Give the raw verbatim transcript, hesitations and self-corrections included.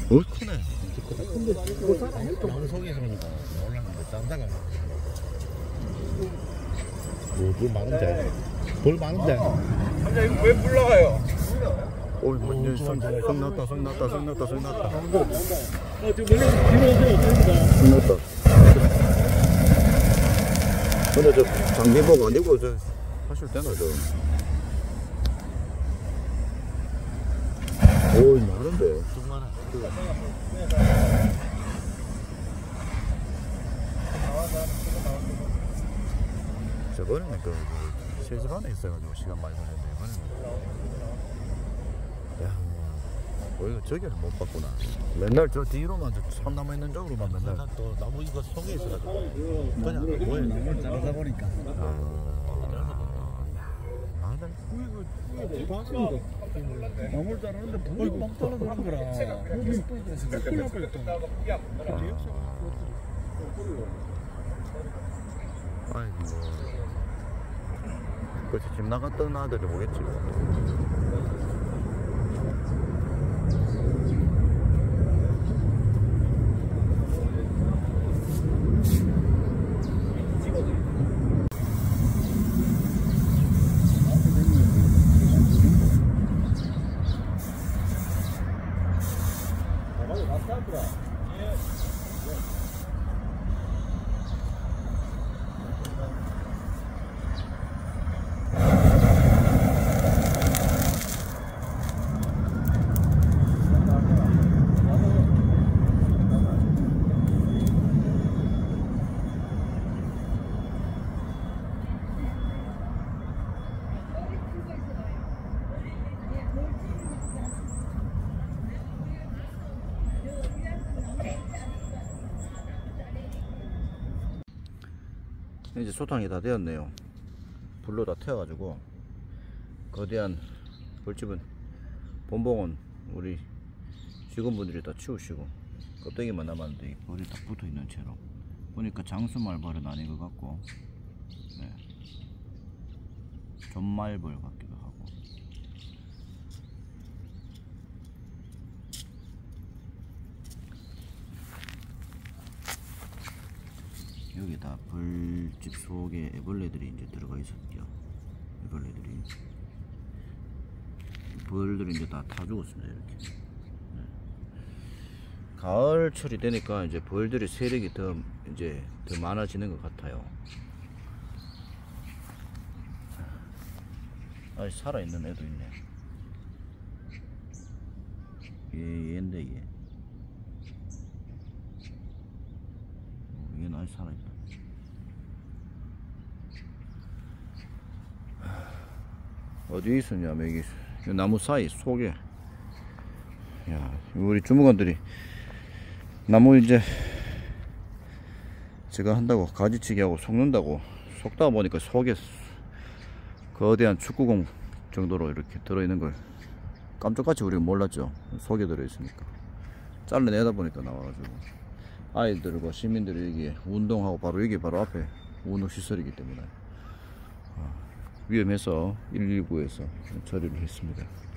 어? 크네. 근데 뭐 사람 방송에서 그런가 올랐는데 짠다가. 뭐볼 많은데? 볼 많은데? 남자 이거 왜 불러가요? 오이 뭐 성 났다 성 났다 성 났다 성 났다. 어, 저 멀리 뒤로 오세요. 성 났다. 근데 저 장비복 안 입고 저 하실 때나 저. 오이 많은데. 정말. 저번에는 그, 그 세집 안에 있어가지고 시간 많이 보냈는데 이번에는 야, 뭐 이거 저기를 못 봤구나. 맨날 저 뒤로만 저 참나무 있는 쪽으로만 맨날 또 나무 이거 속에 있어가지고 그냥 뭐에 나무를 자르다 보니까 아, 나는 나무를 자르는데 불이 막 떨어지는 거라. 여기 떨어져서 큰일 날 뻔했다. 아이고. 그렇지, 집 나갔던 아들이 보겠지. 이제 소탕이 다 되었네요. 불로 다 태워가지고 거대한 벌집은 본봉은 우리 직원분들이 다 치우시고 껍데기만 남았는데 벌이 딱 붙어있는 채로 보니까 장수말벌은 아닌 것 같고 네. 존말벌 같기도 하고 여기 다 벌집 속에 애벌레들이 이제 들어가 있었죠. 애벌레들이 벌들이 이제 다 타 죽었습니다. 이렇게 네. 가을철이 되니까 이제 벌들의 세력이 더 이제 더 많아지는 것 같아요. 아, 살아있는 애도 있네. 얘 얘인데 얘. 얘는 아직 살아있다. 어디에 있었냐면 여기 나무 사이 속에. 야, 우리 주무관들이 나무 이제 제가 한다고 가지치기 하고 속는다고 속다 보니까 속에 거대한 축구공 정도로 이렇게 들어있는 걸 깜짝같이 우리가 몰랐죠. 속에 들어있으니까 잘라내다 보니까 나와가지고 아이들과 시민들이 여기 운동하고 바로 여기 바로 앞에 운동시설이기 때문에 위험해서 일일구에서 처리를 했습니다.